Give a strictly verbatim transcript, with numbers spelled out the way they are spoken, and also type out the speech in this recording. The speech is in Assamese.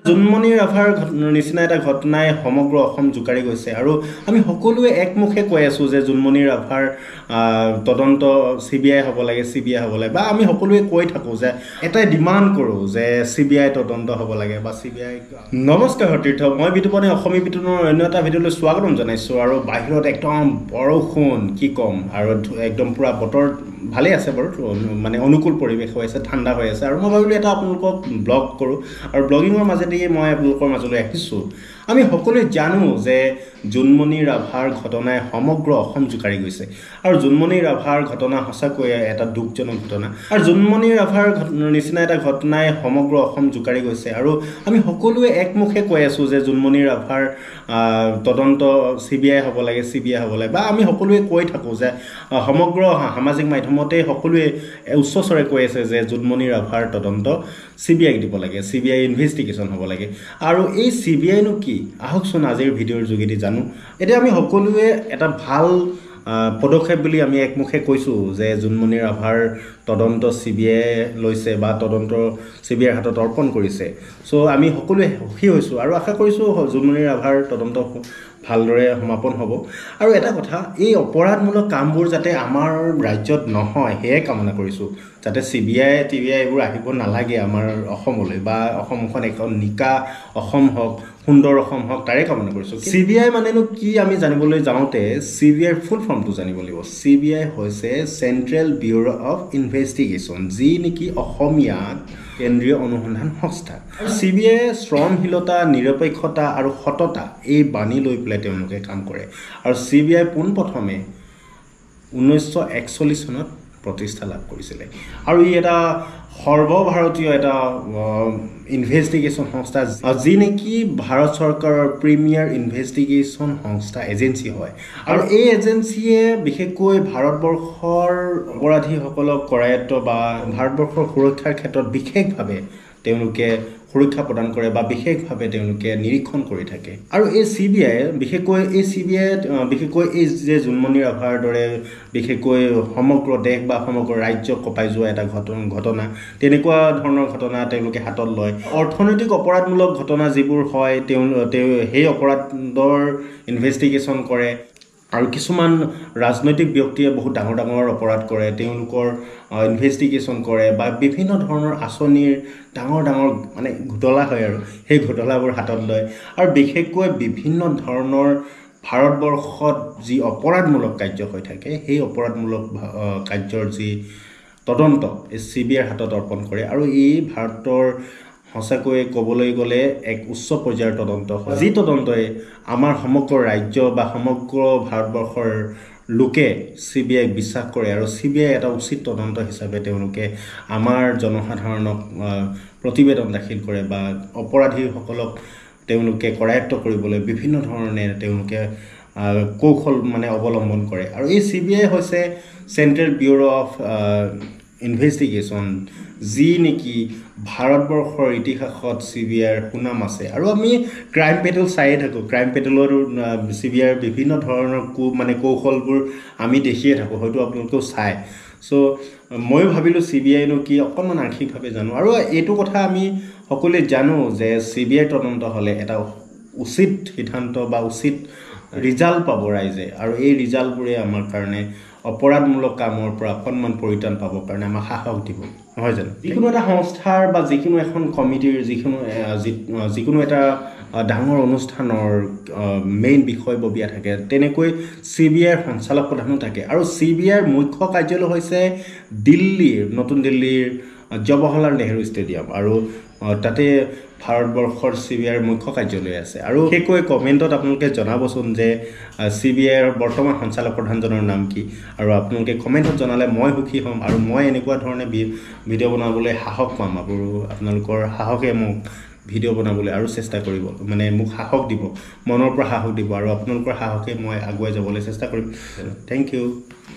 জুনমণি ৰাভাৰ নিচিনা এটা ঘটনাই সমগ্ৰ অসম জোকাৰি গৈছে আৰু আমি সকলোৱে একমুখে কৈ আছো যে জুনমণি ৰাভাৰ তদন্ত চিবিআই হ'ব লাগে চিবিআই হ'ব লাগে বা আমি সকলোৱে কৈ থাকো যে এটাই ডিমান্ড কৰোঁ যে চিবিআই তদন্ত হ'ব লাগে বা চিবিআই। নমস্কাৰ সতীৰ্থ, মই বিতুপনে অসমী বিতুপনৰ অন্য এটা ভিডিঅ'লৈ স্বাগতম জনাইছোঁ। আৰু বাহিৰত একদম বৰষুণ কি ক'ম, আৰু একদম পুৰা বতৰ ভালেই আছে বাৰু, মানে অনুকূল পৰিৱেশ হৈ আছে, ঠাণ্ডা হৈ আছে। আৰু মই ভাবিলোঁ এটা আপোনালোকক ব্লগ কৰোঁ আৰু ব্লগিঙৰ মাজেদি মই আপোনালোকৰ মাজলৈ আহিছোঁ। আমি সকলোৱে জানো যে জুনমণি ৰাভাৰ ঘটনাই সমগ্ৰ অসম জোকাৰি গৈছে আৰু জুনমণি ৰাভাৰ ঘটনা সঁচাকৈয়ে এটা দুখজনক ঘটনা আৰু জুনমণি ৰাভাৰ নিচিনা এটা ঘটনাই সমগ্ৰ অসম জোকাৰি গৈছে আৰু আমি সকলোৱে একমুখে কৈ আছোঁ যে জুনমণি ৰাভাৰ তদন্ত চিবিআই হ'ব লাগে চিবিআই হ'ব লাগে বা আমি সকলোৱে কৈ থাকোঁ যে সমগ্ৰ সামাজিক মাধ্যমতে সকলোৱে উচ্চস্বৰে কৈ আছে যে জুনমণি ৰাভাৰ তদন্ত চিবিআইক দিব লাগে, চিবিআই ইনভেষ্টিগেশ্যন হ'ব লাগে। আৰু এই চিবিআইনো কি, আহকচোন আজিৰ ভিডিঅ'ৰ যোগেদি জানো। এতিয়া আমি সকলোৱে এটা ভাল পদক্ষেপ বুলি আমি একমুখে কৈছোঁ যে জুনমণি ৰাভাৰ তদন্ত চিবিআই লৈছে বা তদন্ত চিবিআইৰ হাতত অৰ্পণ কৰিছে। চ' আমি সকলোৱে সুখী হৈছোঁ আৰু আশা কৰিছোঁ জুনমণি ৰাভাৰ তদন্ত ভালদৰে সমাপন হ'ব। আৰু এটা কথা, এই অপৰাধমূলক কামবোৰ যাতে আমাৰ ৰাজ্যত নহয় সেয়ে কামনা কৰিছোঁ, যাতে চিবিআই টিবিআই এইবোৰ আহিব নালাগে আমাৰ অসমলৈ বা অসমখন এখন নিকা অসম হওক, সুন্দৰ অসম হওক, তাৰে কামনা কৰিছোঁ। চিবিআই মানেনো কি আমি জানিবলৈ যাওঁতে চিবিআইৰ ফুল ফৰ্মটো জানিব লাগিব। চিবিআই হৈছে চেণ্ট্ৰেল ব্যুৰ অফ ইনভেষ্টিগেশ্যন, যি নেকি অসমীয়াত কেন্দ্ৰীয় অনুসন্ধান সংস্থা। আৰু চিবিআই শ্ৰমশীলতা, নিৰপেক্ষতা আৰু সততা এই বাণী লৈ পেলাই তেওঁলোকে কাম কৰে। আৰু চিবিআই পোনপ্ৰথমে ঊনৈছশ একচল্লিছ চনত প্ৰতিষ্ঠা লাভ কৰিছিলে আৰু ই এটা সৰ্বভাৰতীয় এটা ইনভেষ্টিগেশ্যন সংস্থা, যি নেকি ভাৰত চৰকাৰৰ প্ৰিমিয়াৰ ইনভেষ্টিগেশ্যন সংস্থা এজেঞ্চি হয়। আৰু এই এজেঞ্চিয়ে বিশেষকৈ ভাৰতবৰ্ষৰ অপৰাধীসকলক কৰায়ত্ব বা ভাৰতবৰ্ষৰ সুৰক্ষাৰ ক্ষেত্ৰত বিশেষভাৱে তেওঁলোকে সুৰক্ষা প্ৰদান কৰে বা বিশেষভাৱে তেওঁলোকে নিৰীক্ষণ কৰি থাকে। আৰু এই চিবিআই বিশেষকৈ এই চিবিআই বিশেষকৈ এই যে জুনমণি ৰাভাৰ দৰে বিশেষকৈ সমগ্ৰ দেশ বা সমগ্ৰ ৰাজ্য কঁপাই যোৱা এটা ঘটনা ঘটনা তেনেকুৱা ধৰণৰ ঘটনা তেওঁলোকে হাতত লয়। অৰ্থনৈতিক অপৰাধমূলক ঘটনা যিবোৰ হয় তেওঁ সেই অপৰাধৰ ইনভেষ্টিগেশ্যন কৰে। আৰু কিছুমান ৰাজনৈতিক ব্যক্তিয়ে বহুত ডাঙৰ ডাঙৰ অপৰাধ কৰে, তেওঁলোকৰ ইনভেষ্টিগেশ্যন কৰে বা বিভিন্ন ধৰণৰ আঁচনিৰ ডাঙৰ ডাঙৰ মানে ঘোটলা হয় আৰু সেই ঘোটলাবোৰ হাতত লয়। আৰু বিশেষকৈ বিভিন্ন ধৰণৰ ভাৰতবৰ্ষত যি অপৰাধমূলক কাৰ্য হৈ থাকে সেই অপৰাধমূলক কাৰ্যৰ যি তদন্ত এই চিবিআইৰ হাতত অৰ্পণ কৰে। আৰু ই ভাৰতৰ সঁচাকৈ ক'বলৈ গ'লে এক উচ্চ পৰ্যায়ৰ তদন্ত হয়, যি তদন্তই আমাৰ সমগ্ৰ ৰাজ্য বা সমগ্ৰ ভাৰতবৰ্ষৰ লোকে চিবিআইক বিশ্বাস কৰে। আৰু চিবিআই এটা উচিত তদন্ত হিচাপে তেওঁলোকে আমাৰ জনসাধাৰণক প্ৰতিবেদন দাখিল কৰে বা অপৰাধীসকলক তেওঁলোকে কৰায়ত্ব কৰিবলৈ বিভিন্ন ধৰণে তেওঁলোকে কৌশল মানে অৱলম্বন কৰে। আৰু এই চিবিআই হৈছে চেণ্ট্ৰেল ব্যুৰ অফ ইনভেষ্টিগেশ্যন, যি নেকি ভাৰতবৰ্ষৰ ইতিহাসত চিবিআইৰ সুনাম আছে। আৰু আমি ক্ৰাইম পেট্ৰল চায়ে থাকোঁ, ক্ৰাইম পেট্ৰলৰো চিবিআইৰ বিভিন্ন ধৰণৰ কৌ মানে কৌশলবোৰ আমি দেখিয়ে থাকোঁ, হয়তো আপোনালোকেও চায়। চ' ময়ো ভাবিলোঁ চিবিআইনো কি, অকণমান আংশিকভাৱে জানো। আৰু এইটো কথা আমি সকলোৱে জানো যে চিবিআইৰ তদন্ত হ'লে এটা উচিত সিদ্ধান্ত বা উচিত ৰিজাল্ট পাব ৰাইজে। আৰু এই ৰিজাল্টবোৰে আমাৰ কাৰণে অপৰাধমূলক কামৰ পৰা অকণমান পৰিত্ৰাণ পাবৰ কাৰণে আমাক সাহস দিব, নহয় জানো? যিকোনো এটা সংস্থাৰ বা যিকোনো এখন কমিটিৰ যিকোনো যিকোনো এটা ডাঙৰ অনুষ্ঠানৰ মেইন বিষয়ববীয়া থাকে, তেনেকৈ চিবিআইৰ সঞ্চালক প্ৰধানো থাকে। আৰু চিবিআইৰ মুখ্য কাৰ্যালয় হৈছে দিল্লীৰ নতুন দিল্লীৰ জৱাহৰলাল নেহৰু ষ্টেডিয়াম। আৰু তাতে ভাৰতবৰ্ষৰ চিবিআইৰ মুখ্য কাৰ্যালয় আছে। আৰু বিশেষকৈ কমেণ্টত আপোনালোকে জনাবচোন যে চিবিআইৰ বৰ্তমান সঞ্চালক প্ৰধানজনৰ নাম কি। আৰু আপোনালোকে কমেণ্টত জনালে মই সুখী হ'ম আৰু মই এনেকুৱা ধৰণে ভিডিঅ' বনাবলৈ সাহস পাম। আৰু আপোনালোকৰ সাহসে মোক ভিডিঅ' বনাবলৈ আৰু চেষ্টা কৰিব, মানে মোক সাহস দিব, মনৰ পৰা সাহস দিব। আৰু আপোনালোকৰ সাহসে মই আগুৱাই যাবলৈ চেষ্টা কৰিম। Thank U.